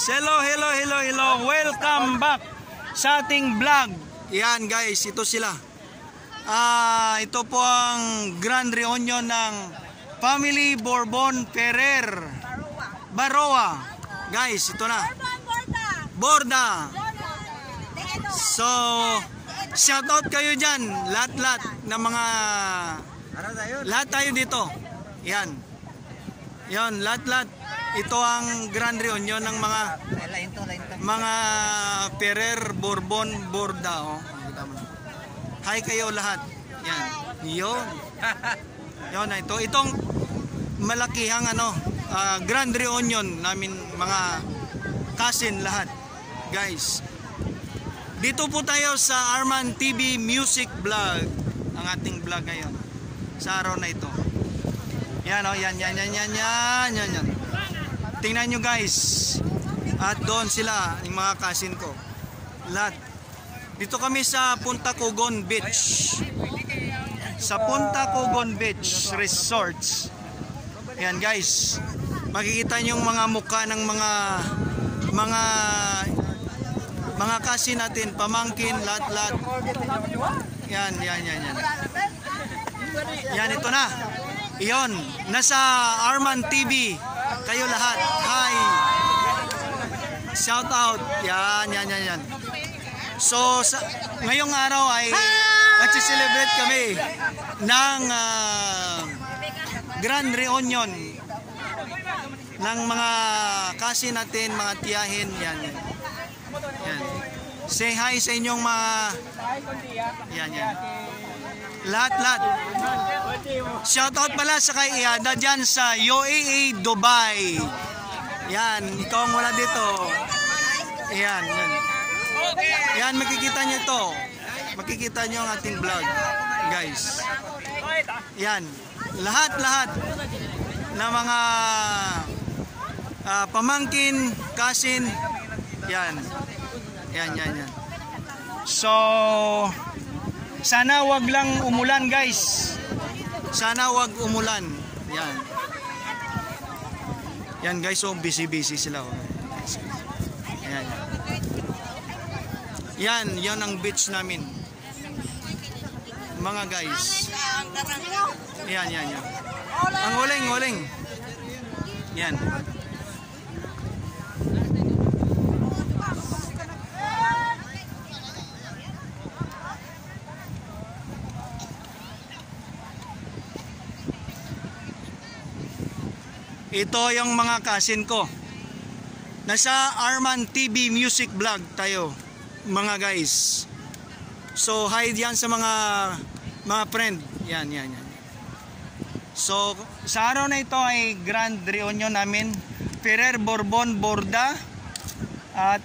Hello, hello, hello, hello. Welcome back sa ating vlog. Yan guys, ito sila. Ito po ang grand reunion ng Family Bourbon Ferrer Baroa. Guys, ito na. Borda. So, shout out kayo dyan. Lahat-lahat ng mga... Lahat tayo dito. Yan. Yan, lahat-lahat. Ito ang grand reunion ng mga Ferrer Bourbon Borda. Oh. Hi kayo lahat. Yan. Yun. Yun na ito. Itong malakihang grand reunion namin mga cousin lahat. Guys. Dito po tayo sa Arman TV Music Vlog. Ang ating vlog ngayon. Sa araw na ito. Yan o. Yan. Tingnan nyo guys. At doon sila, yung mga cousin ko. Lahat. Dito kami sa Punta Cogon Beach. Sa Punta Cogon Beach Resorts. Yan guys. Makikita nyo yung mga mukha ng mga cousin natin. Pamangkin, lahat. Yan. Yan, ito na. Iyon. Nasa Arman TV. Kayo lahat. Hi. Shout out. Yan. So, ngayong araw ay nag-celebrate kami ng grand reunion ng mga cousin natin, mga tiyahin. Yan. Say hi sa inyong mga... Yan. Lahat. Shout out pala sa kay Iada dyan sa UAE, Dubai. Yan, ikaw ang wala dito. Yan, makikita nyo ito. Makikita nyo ang ating vlog, guys. Yan, lahat na mga pamangkin, cousin. Yan. So, sana wag lang umulan guys. Sana wag umulan. Yan guys, so busy sila. Yan ang beach namin. Mga guys. Yan. Ang huling. Yan. Ito yung mga cousin ko. Nasa Arman TV Music Vlog tayo, mga guys. So, hi diyan sa mga friend. Yan. So, sa araw na ito ay grand reunion namin. Ferrer Bourbon Borda. At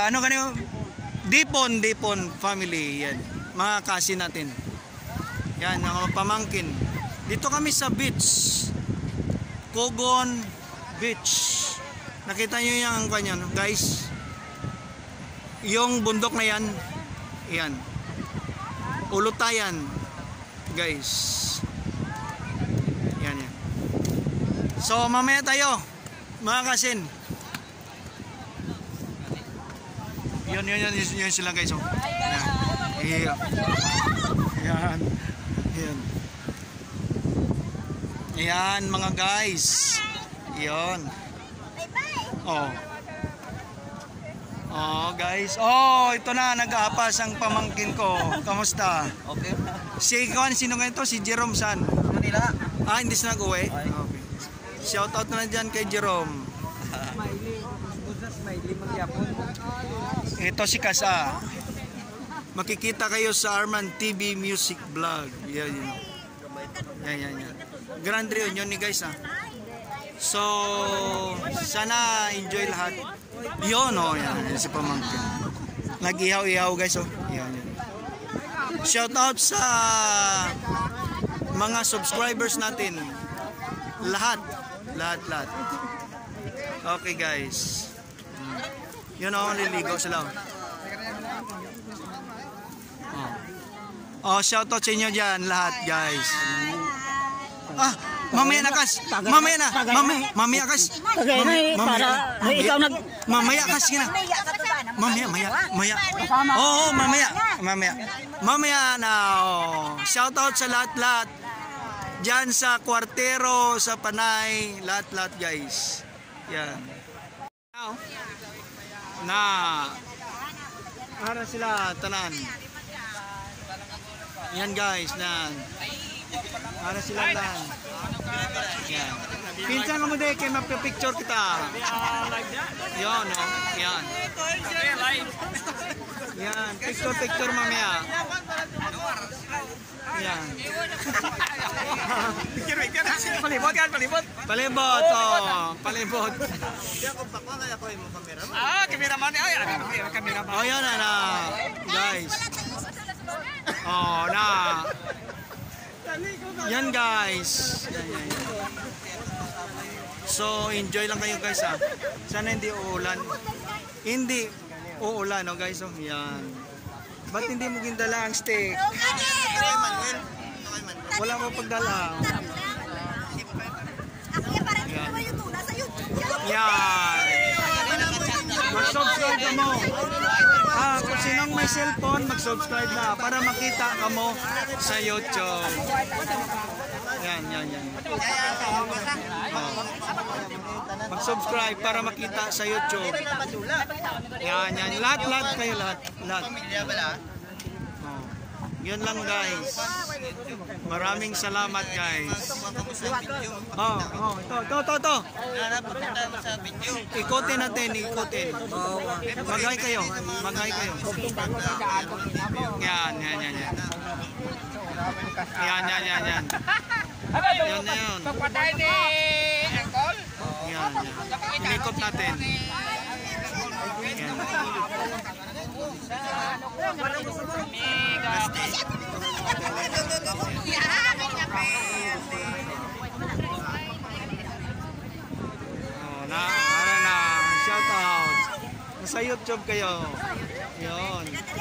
Dipon family. Yan. Mga cousin natin. Yan, mga pamangkin. Dito kami sa beach. Cogon Beach. Nakita nyo yung kanya, guys. Yung bundok na yan. Yan. Ulutayan. Guys. Yan. So, mamaya tayo. Mga kasin. Yun sila guys. Oh. Yan. Ayan mga guys. Yun. Oh guys. Oh, ito na nag-aapas ang pamangkin ko. Kamusta? Okay. Sino nga ito? Si Jerome San. Manila. Hindi siya nag-uwi? Okay. Shout out na dyan kay Jerome. Ito si Kasa. Makikita kayo sa Arman TV Music Vlog. Yan. Grand reunion ni guys. So, sana enjoy lahat. Yan si pamangkin. Nag-ihaw-ihaw guys. Yan. Shout out sa mga subscribers natin. Lahat. Okay guys. Yun naliligo sila. Shout out sa inyo dyan lahat guys. Mamaya na kas. Mamaya na. Mamaya kas. Para ikaw Mamaya kasi na. Mamaya. Oo, mamaya. Mamaya na. Oh. Shout out sa lahat-lahat. Diyan sa Kwartero, sa Panay, lahat-lahat guys. Yan. Now, na para sila tanan. Yan guys, na para sila tanan. Yan. Pinsan ka mo din kay magpa-picture kita. Yan, no? Yan. Yan, picture mamaya. Yan. Palibot kan, palibot. Palibot, oh, palibot. Kameraman. Ay, kameraman. Oh, yan na, guys. Oh, na. Yan guys. Yan. So, enjoy lang kayo guys ha. Sana hindi uulan. Hindi uulan, no guys. Oh, yan. Ba't hindi mo gindala ang stick? Wala mo pagdala. Yan. Mag-subscribe ka mo. Kung sinong may cellphone, mag-subscribe na para makita ka mo sa YouTube. Yan. Mag-subscribe para makita sa YouTube. Yan. Lahat kayo, lahat. Yun lang guys. Maraming salamat guys. Ito. Ikutin natin. Magay kayo. Yan. Yan na yun. Yan. Inikot natin. Yan. Shout out. Sa YouTube kayo. Yun.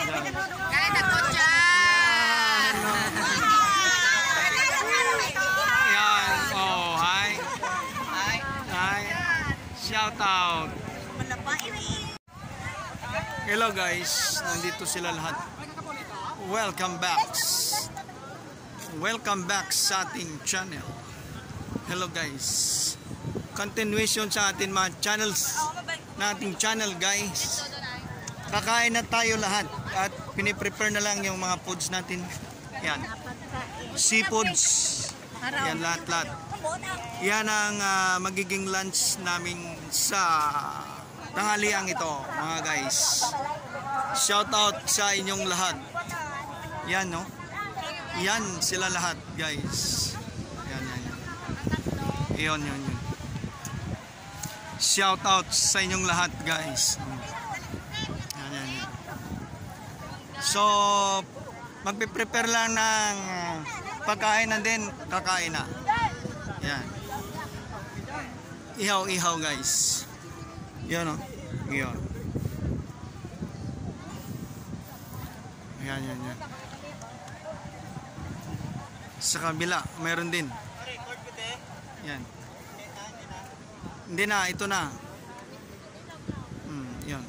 Yan. Oh, hi. Shout out. Hello guys, nandito sila lahat. Welcome back sa ating channel. Hello guys. Continuation sa ating mga channels, nating channel guys. Kakain na tayo lahat at piniprepare na lang yung mga foods natin. Yan. Seafoods. Yan lahat. Yan ang magiging lunch namin sa tanghaliang ito mga guys. Shout out sa inyong lahat. Yan no. Yan sila lahat guys. Yan. Shout out sa inyong lahat guys. Yan. So magpe-prepare lang ng pagkain na din, kakain na. Yan. Ihaw guys. Yan o. Yan. Sa kabila, mayroon din. Yan. Hindi na, ito na. Yan.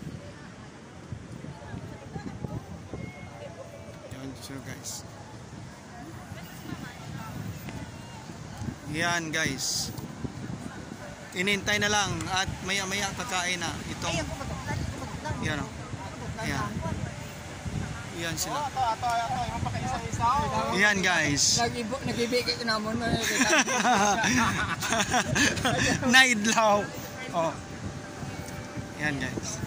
Yan, so guys. Yan guys. Inintay na lang at maya-maya kakain na itong. Yan o. Yan. Yan sila. Yan guys. Nagibigay ko naman. Naidlaw. Oh. Yan guys.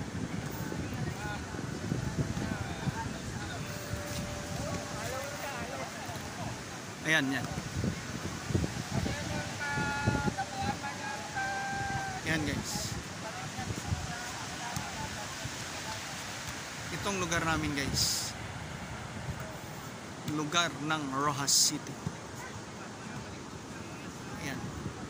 Ayan. Yan guys. Itong lugar namin guys. Lugar ng Rojas City. Ayan.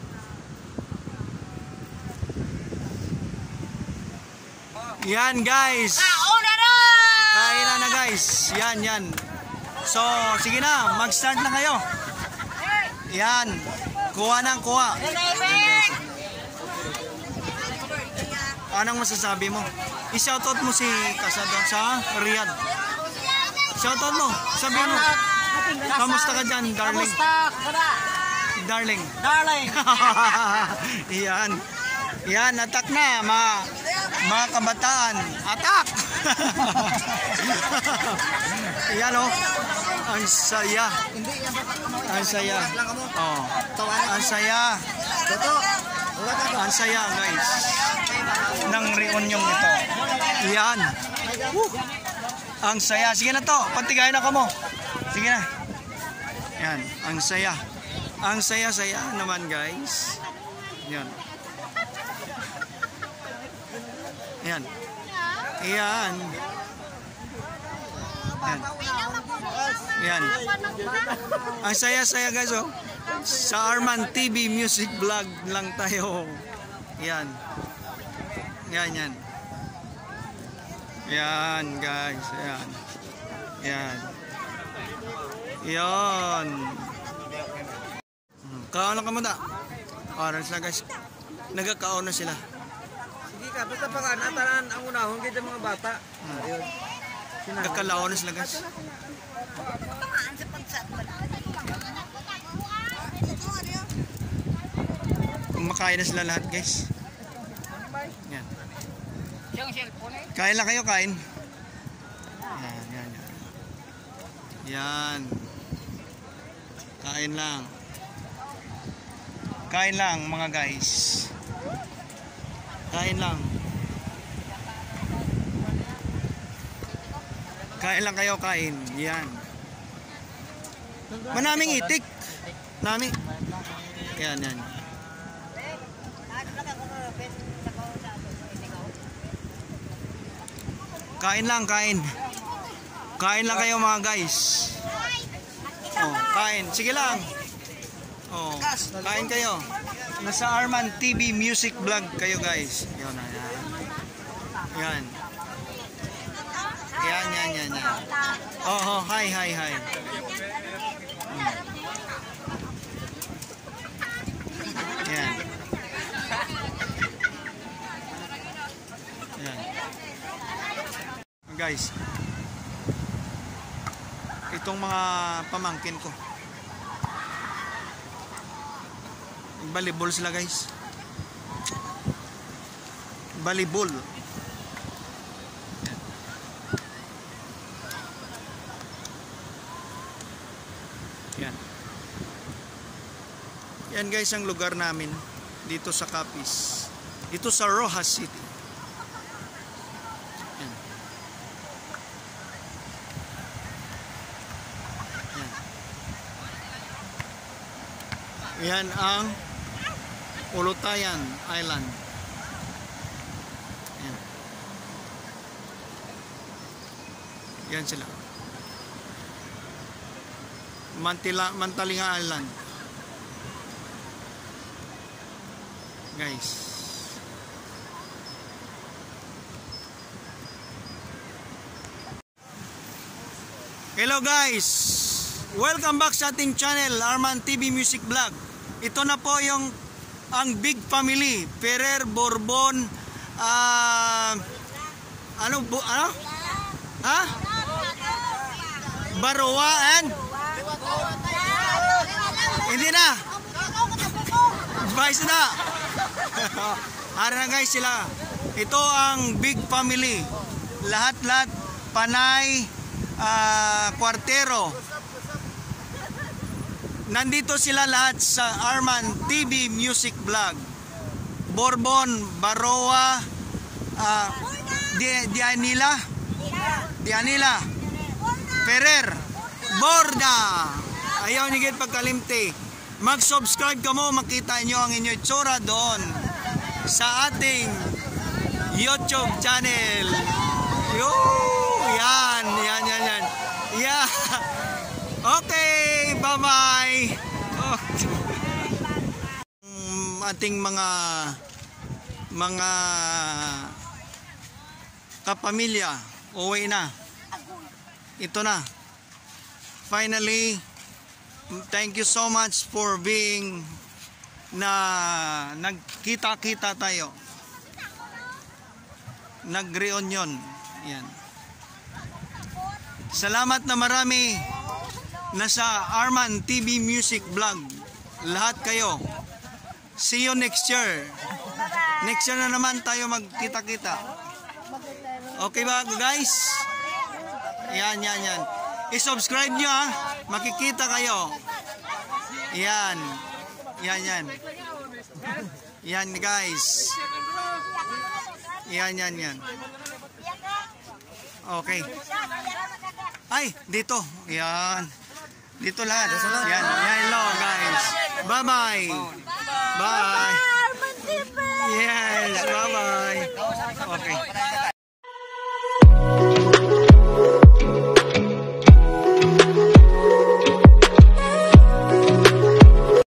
Yan guys. Kain na guys. Yan. So, sige na. Mag-start na kayo. Yan. Kuha ng kuha. Anong masasabi mo? I-shoutout mo si Kasadon sa Riyadh. Shoutout mo. Sabihin mo. Kamusta ka dyan, darling? Darling. Yan. Yan, attack na. Mga kabataan. Attack! Yan o. Ang saya. Ang saya. Oh. Ang saya. Ang saya, guys. Ng reunion ito. Yan. Ang saya. Sige na to. Pantigayin ako mo. Sige na. Yan. Ang saya. Ang saya-saya naman, guys. Yan. Yan. Yan. Yan. Yan. Ang saya-saya, guys, oh. Sa Arman TV Music Vlog lang tayo. Yan. Yan, yan. Yan, guys. Yan. Yan. Yan. Kaon ka muna. Oras na, guys. Nagkakaon na sila. Sige ka, basta pag-anatanan ang unahon kita mga bata. Ayun. Nagkalaon na sila, guys. Kumakain na sila lahat, guys. Yan. Kain lang kayo, kain. Yan, yan, yan. Yan. Kain lang. Kain lang, mga guys. Kain lang. Kain lang kayo, kain. Yan. Manaming itik. Nami. Yan, yan. Kain lang, kain. Kain lang kayo, mga guys. Oh, kain. Sige lang. Oh, kain kayo. Nasa Arman TV Music Vlog kayo, guys. Yan, yan. Yan. Yan, yan, yan, yan. Oh, hi, hi, hi. Yan. Yan. Guys, itong mga pamangkin ko, volleyball sila, guys. Volleyball. Yan. Yan, guys, ang lugar namin dito sa Capiz, dito sa Rojas City. Yan. Yan. Yan ang Uluttayan Island. Yan. Yan sila. Mantalinga Island. Guys. Hello, guys. Welcome back sa ating channel, Arman TV Music Vlog. Ito na po yung ang big family, Ferrer, Bourbon, ano? Ha? Baroa and hindi na. Vice na. Ara na, guys, sila. Ito ang big family. Lahat-lahat panay, kwartero. Nandito sila lahat sa Arman TV Music Vlog. Bourbon, Baroa, Dianila, Ferrer, Borda. Ayaw nigit pagkalimti. Mag-subscribe ka mo, makita nyo ang inyong itsura doon sa ating YouTube channel. Yo, yan. Yeah. Okay, bye-bye. Oh. Ating mga kapamilya, uwi na. Ito na. Finally, thank you so much for being na nagkita-kita tayo. nag-reunion. Yan. Salamat na marami nasa Arman TV Music Vlog. Lahat kayo. See you next year. Next year na naman tayo magkita-kita. Okay ba guys? Yan. I-subscribe nyo ha. Makikita kayo. Yan. Yan guys. Yan. Okay. Ay, dito. Yan. Dito lahat. Yan. Hello guys. Bye-bye. Bye. Yes, bye-bye. Okay.